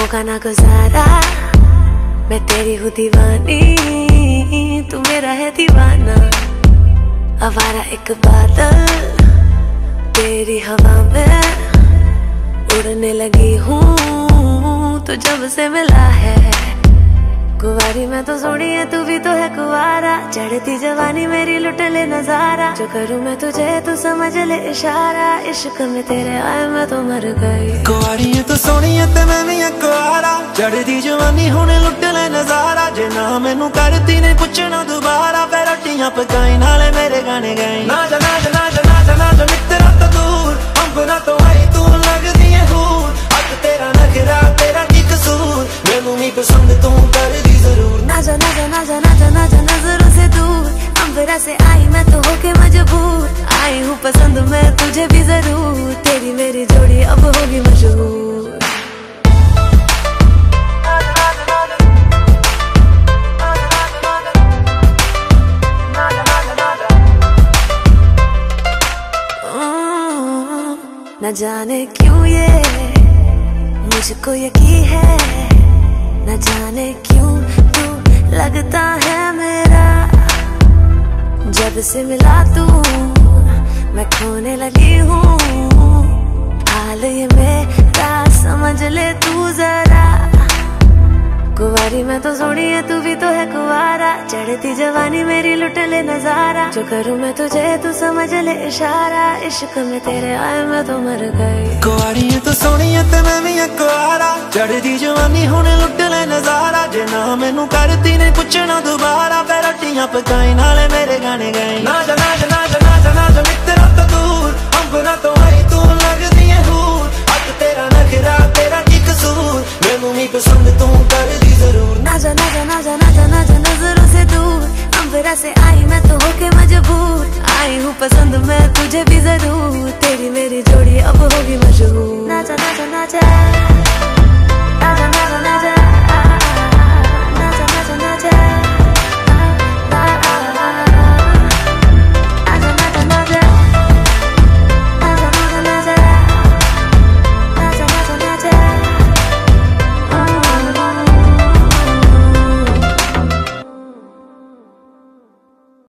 होगा ना गुजारा, मैं तेरी हूँ दीवानी, तू मेरा है दीवाना। आवारा एक बादल तेरी हवा में उड़ने लगी हूँ, तो जब से मिला है। कुंवारी मैं तो सोनी है, तू भी तो है कुंवारा, चढ़ती जवानी मेरी लुट ले नजारा। जो करूँ मैं तुझे तू समझ ले इशारा, इश्क में तेरे आए मैं तो मर गई। कुंवारी है तो सोनी है ते मैं भी कुंवारा, चढ़ती जवानी होने लुट ले नजारा। जे ना मैनू करती ने पुछना दोबारा, फिर रोटियां पकाई नाले मेरे गाने गाई। ना जा ना जा ना जा ना जा ना जा मित्रा तो दूर, अंबरा तो आई तू लगदी है हूर। अज तेरा नखरा तेरा की कसूर, मैनू नहीं पसंद तू कर दी जरूर। ना जा ना जा ना जा ना जा ना जा नजरों से दूर, अंबरा से आई मैं तो होके मजबूर। आई हूँ पसंद मैं तुझे भी जरूर, तेरी मेरी जोड़ी अब होगी मशहूर। न जाने क्यों ये मुझको यकीन है, न जाने क्यों तू लगता है मेरा। जब से मिला तू मैं खोने लगी हूँ, हाल ये मेरा समझ ले तू जरा। कुंवारी मैं तो सोनी है, तू भी तो है कुंवारा, चढ़ती जवानी मेरी लुट ले नजारा। जो करूँ मैं तुझे तू समझ ले इशारा, इश्क में तेरे आए मैं तो मर गई। कुंवारी है तो सोनी है ते मैं भी कुंवारा, चढ़ती जवानी होने लुट ले नजारा। जे ना मैनू करती ने पुछना दोबारा, फिर रोटियां पकाई नाले मेरे गाने गाई। ना जा ना जा ना जा ना जा ना जा मित्रा तो दूर, अंबरा तो आई तू लगदी है हूर। अज तेरा नखरा तेरा की कसूर, मैनू नहीं पसंद तू कर दी जरूर। ना जा ना जा ना जा ना जा ना जा नजरों से दूर, अंबरा से आई मैं तो होके मजबूर। आई हूँ पसंद मैं तुझे भी जरूर, तेरी मेरी जोड़ी अब होगी मशहूर। ना जा ना जा ना जा।